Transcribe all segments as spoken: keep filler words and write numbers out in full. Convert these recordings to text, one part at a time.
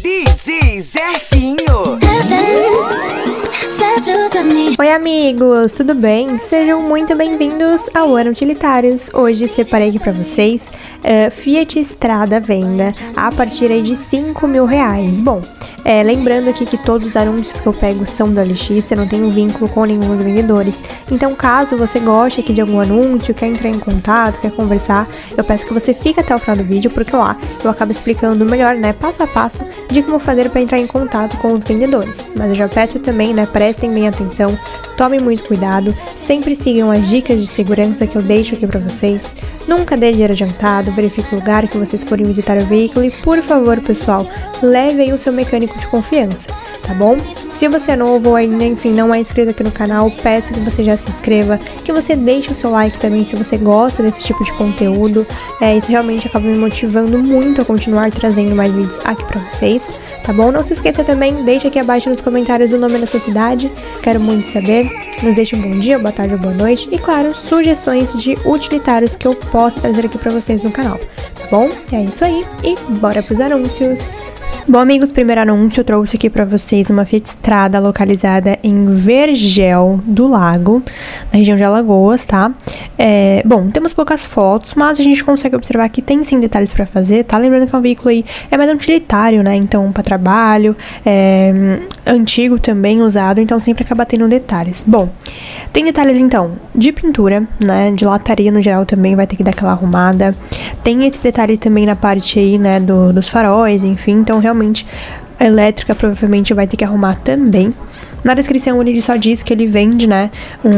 D J Zefinho. Oi amigos, tudo bem? Sejam muito bem-vindos ao Ano Utilitários. Hoje separei aqui pra vocês uh, Fiat Strada à venda a partir aí de cinco mil reais. Bom, é, lembrando aqui que todos os anúncios que eu pego são do L X, eu não tenho vínculo com nenhum dos vendedores. Então caso você goste aqui de algum anúncio, quer entrar em contato, quer conversar, eu peço que você fique até o final do vídeo, porque lá eu acabo explicando melhor, né, passo a passo, de como fazer para entrar em contato com os vendedores. Mas eu já peço também, né, prestem bem atenção, tomem muito cuidado, sempre sigam as dicas de segurança que eu deixo aqui pra vocês. Nunca dê dinheiro adiantado, verifique o lugar que vocês forem visitar o veículo e, por favor, pessoal, levem o seu mecânico de confiança, tá bom? Se você é novo ou ainda, enfim, não é inscrito aqui no canal, peço que você já se inscreva, que você deixe o seu like também se você gosta desse tipo de conteúdo. É, isso realmente acaba me motivando muito a continuar trazendo mais vídeos aqui pra vocês, tá bom? Não se esqueça também, deixe aqui abaixo nos comentários o nome da sua cidade, quero muito saber. Nos deixe um bom dia, boa tarde ou boa noite e, claro, sugestões de utilitários que eu possa trazer aqui pra vocês no canal, tá bom? É isso aí e bora pros anúncios! Bom, amigos, primeiro anúncio, eu trouxe aqui pra vocês uma Fiat Strada localizada em Vergel do Lago, na região de Alagoas, tá? É, bom, temos poucas fotos, mas a gente consegue observar que tem sim detalhes pra fazer, tá? Lembrando que é um veículo aí, é mais utilitário, né? Então, pra trabalho, é antigo também, usado, então sempre acaba tendo detalhes. Bom, tem detalhes então de pintura, né? De lataria no geral também vai ter que dar aquela arrumada. Tem esse detalhe também na parte aí, né, do, dos faróis, enfim, então realmente a elétrica provavelmente vai ter que arrumar também. Na descrição ele só diz que ele vende, né,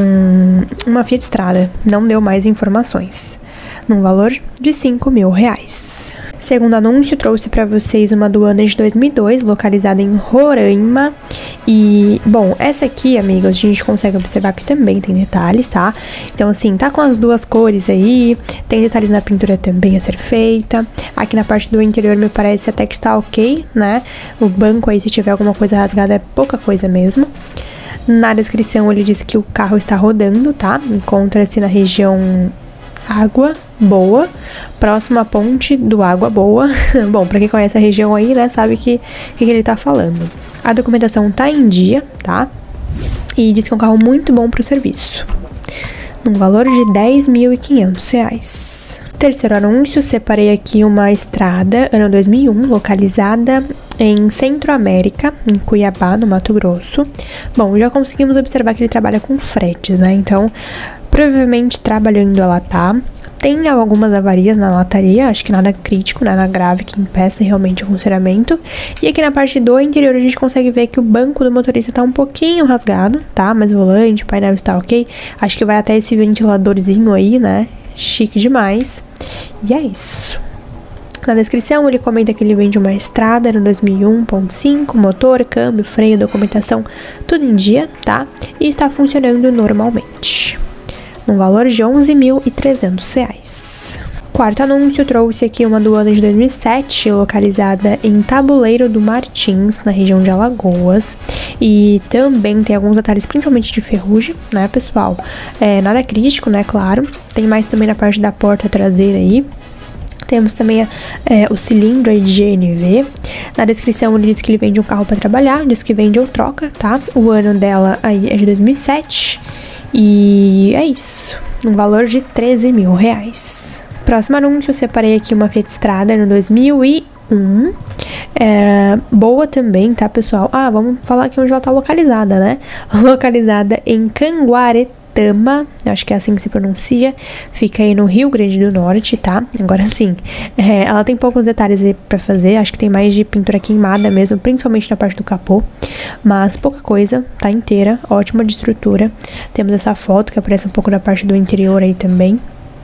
um, uma Fiat Strada, não deu mais informações, num valor de cinco mil reais. Segundo anúncio, trouxe para vocês uma do ano de dois mil e dois, localizada em Roraima. E, bom, essa aqui, amigos, a gente consegue observar que também tem detalhes, tá? Então, assim, tá com as duas cores aí, tem detalhes na pintura também a ser feita. Aqui na parte do interior me parece até que está ok, né? O banco aí, se tiver alguma coisa rasgada, é pouca coisa mesmo. Na descrição ele diz que o carro está rodando, tá? Encontra-se na região Água Boa, próximo à ponte do Água Boa. Bom, pra quem conhece a região aí, né, sabe que que, que ele tá falando. A documentação tá em dia, tá? E diz que é um carro muito bom pro serviço, num valor de dez mil e quinhentos reais. Terceiro anúncio, separei aqui uma Strada, ano dois mil e um, localizada em Centro-América, em Cuiabá, no Mato Grosso. Bom, já conseguimos observar que ele trabalha com fretes, né? Então, provavelmente trabalhando ela tá. Tem algumas avarias na lataria, acho que nada crítico, nada grave que impeça realmente o funcionamento. E aqui na parte do interior a gente consegue ver que o banco do motorista tá um pouquinho rasgado, tá? Mas o volante, o painel está ok. Acho que vai até esse ventiladorzinho aí, né? Chique demais. E é isso. Na descrição ele comenta que ele vende uma Strada no dois mil e um ponto cinco, motor, câmbio, freio, documentação, tudo em dia, tá? E está funcionando normalmente, no valor de onze mil e trezentos reais. Quarto anúncio, trouxe aqui uma do ano de dois mil e sete, localizada em Tabuleiro do Martins, na região de Alagoas. E também tem alguns detalhes, principalmente de ferrugem, né, pessoal? É, nada crítico, né, claro. Tem mais também na parte da porta traseira aí. Temos também é, o cilindro aí de G N V. Na descrição ele diz que ele vende um carro para trabalhar, diz que vende ou troca, tá? O ano dela aí é de dois mil e sete. E é isso, um valor de treze mil reais. Próximo anúncio, eu separei aqui uma Fiat Strada no dois mil e um. É, boa também, tá, pessoal? Ah, vamos falar aqui onde ela tá localizada, né? Localizada em Canguaretama, acho que é assim que se pronuncia. Fica aí no Rio Grande do Norte, tá? Agora sim, é, ela tem poucos detalhes aí pra fazer. Acho que tem mais de pintura queimada mesmo, principalmente na parte do capô. Mas pouca coisa, tá inteira, ótima de estrutura. Temos essa foto que aparece um pouco da parte do interior aí também.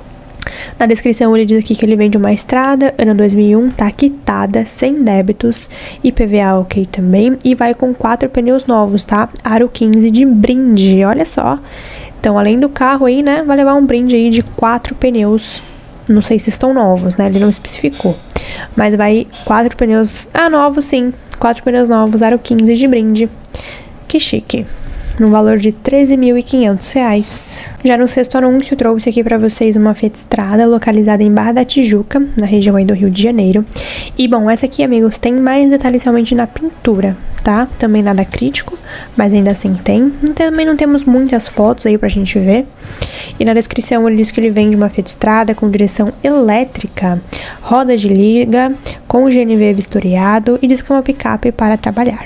Na descrição ele diz aqui que ele vende uma Strada, ano dois mil e um, tá quitada, sem débitos, I P V A ok também, e vai com quatro pneus novos, tá? Aro quinze de brinde, olha só. Então, além do carro aí, né, vai levar um brinde aí de quatro pneus, não sei se estão novos, né, ele não especificou. Mas vai quatro pneus, ah, novos sim, quatro pneus novos, aro quinze de brinde, que chique. no valor de treze mil e quinhentos reais. Já no sexto anúncio, trouxe aqui para vocês uma Fiat Strada localizada em Barra da Tijuca, na região aí do Rio de Janeiro. E bom, essa aqui, amigos, tem mais detalhes realmente na pintura, tá? Também nada crítico, mas ainda assim tem. Também não temos muitas fotos aí pra gente ver. E na descrição ele diz que ele vem de uma Fiat Strada com direção elétrica, roda de liga, com G N V vistoriado e diz que é uma picape para trabalhar,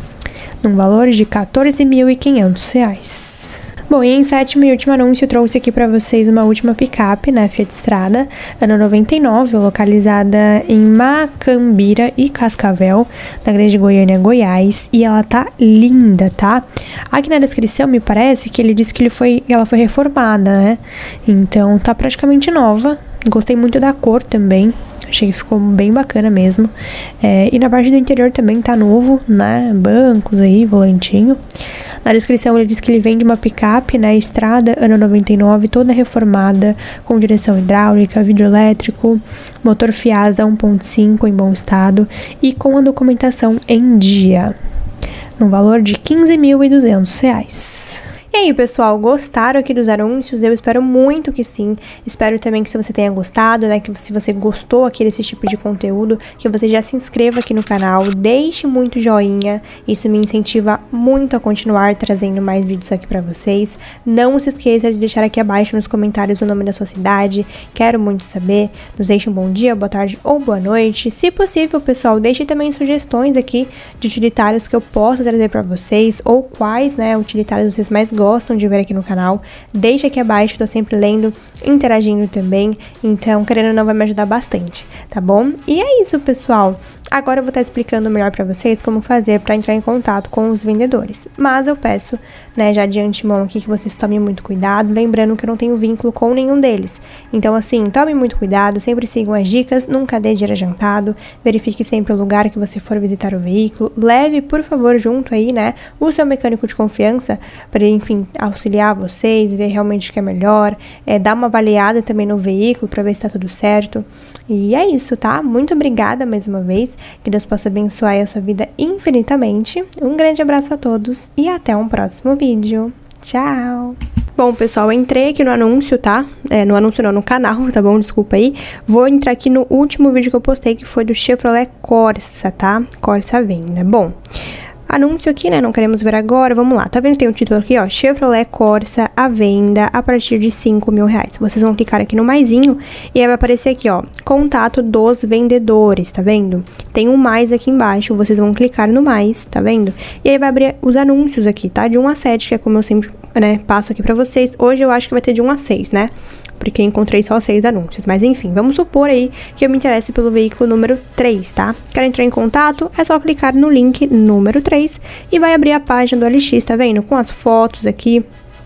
num valor de quatorze mil e quinhentos reais. Bom, e em sétimo e último anúncio, eu trouxe aqui para vocês uma última picape, né, Fiat Strada, ano noventa e nove, localizada em Macambira e Cascavel, na Grande Goiânia, Goiás, e ela tá linda, tá? Aqui na descrição me parece que ele disse que ele foi, ela foi reformada, né? Então tá praticamente nova. Gostei muito da cor também. Achei que ficou bem bacana mesmo. É, e na parte do interior também tá novo, né? Bancos aí, volantinho. Na descrição ele diz que ele vem de uma picape, né? Strada, ano noventa e nove, toda reformada, com direção hidráulica, vidro elétrico, motor Fiasa um ponto cinco em bom estado e com a documentação em dia, no valor de quinze mil e duzentos reais. E aí, pessoal, gostaram aqui dos anúncios? Eu espero muito que sim. Espero também que se você tenha gostado, né, que se você gostou aqui desse tipo de conteúdo, que você já se inscreva aqui no canal, deixe muito joinha, isso me incentiva muito a continuar trazendo mais vídeos aqui pra vocês. Não se esqueça de deixar aqui abaixo nos comentários o nome da sua cidade, quero muito saber. Nos deixe um bom dia, boa tarde ou boa noite. Se possível, pessoal, deixe também sugestões aqui de utilitários que eu possa trazer pra vocês, ou quais, né, utilitários vocês mais gostam gostam de ver aqui no canal. Deixa aqui abaixo, tô sempre lendo, interagindo também, então querendo ou não vai me ajudar bastante, tá bom? E é isso, pessoal. Agora eu vou estar explicando melhor pra vocês como fazer pra entrar em contato com os vendedores. Mas eu peço, né, já de antemão aqui que vocês tomem muito cuidado, lembrando que eu não tenho vínculo com nenhum deles. Então assim, tomem muito cuidado, sempre sigam as dicas, nunca dê dinheiro adiantado, verifique sempre o lugar que você for visitar o veículo, leve, por favor, junto aí, né, o seu mecânico de confiança, para enfim, auxiliar vocês, ver realmente o que é melhor, é, dar uma avaliada também no veículo pra ver se tá tudo certo. E é isso, tá? Muito obrigada mais uma vez. Que Deus possa abençoar a sua vida infinitamente. Um grande abraço a todos e até um próximo vídeo. Tchau! Bom, pessoal, eu entrei aqui no anúncio, tá? É, no anúncio não, no canal, tá bom? Desculpa aí. Vou entrar aqui no último vídeo que eu postei, que foi do Chevrolet Corsa, tá? Corsa à venda. Bom, anúncio aqui, né? Não queremos ver agora. Vamos lá. Tá vendo que tem um título aqui, ó? Chevrolet Corsa à venda a partir de cinco mil reais. Vocês vão clicar aqui no maisinho e aí vai aparecer aqui, ó. Contato dos vendedores, tá vendo? Tem um mais aqui embaixo. Vocês vão clicar no mais, tá vendo? E aí vai abrir os anúncios aqui, tá? De um a sete, que é como eu sempre, né, passo aqui pra vocês. Hoje eu acho que vai ter de um a seis, né? Porque eu encontrei só seis anúncios. Mas enfim, vamos supor aí que eu me interesse pelo veículo número três, tá? Quero entrar em contato, é só clicar no link número três e vai abrir a página do L X, tá vendo? Com as fotos aqui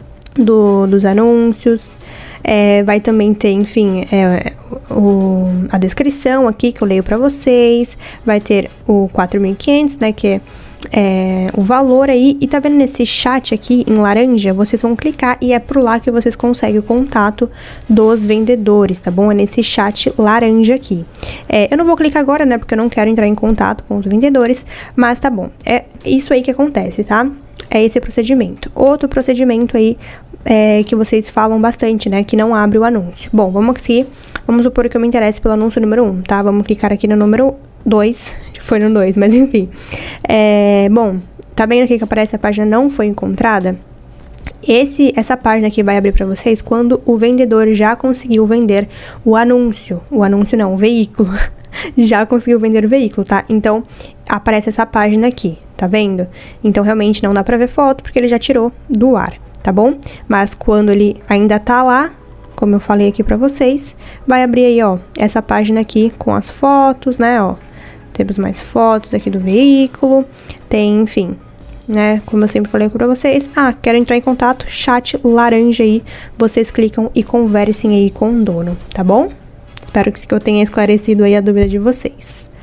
do, dos anúncios. É, vai também ter, enfim, é, o, a descrição aqui que eu leio pra vocês. Vai ter o quatro mil e quinhentos, né, que é É, o valor aí, e tá vendo nesse chat aqui em laranja, vocês vão clicar e é por lá que vocês conseguem o contato dos vendedores, tá bom? É nesse chat laranja aqui. É, eu não vou clicar agora, né, porque eu não quero entrar em contato com os vendedores, mas tá bom, é isso aí que acontece, tá? É esse procedimento. Outro procedimento aí é, que vocês falam bastante, né, que não abre o anúncio. Bom, vamos aqui, vamos supor que eu me interesse pelo anúncio número um, tá? Vamos clicar aqui no número dois, foi no dois, mas enfim. É, bom, tá vendo aqui que aparece a página não foi encontrada? Esse, essa página aqui vai abrir para vocês quando o vendedor já conseguiu vender o anúncio. O anúncio não, o veículo. Já conseguiu vender o veículo, tá? Então, aparece essa página aqui, tá vendo? Então, realmente não dá pra ver foto porque ele já tirou do ar, tá bom? Mas quando ele ainda tá lá, como eu falei aqui pra vocês, vai abrir aí, ó, essa página aqui com as fotos, né, ó. Temos mais fotos aqui do veículo, tem, enfim, né, como eu sempre falei aqui pra vocês. Ah, quero entrar em contato, chat laranja aí, vocês clicam e conversem aí com o dono, tá bom? Espero que eu tenha esclarecido aí a dúvida de vocês.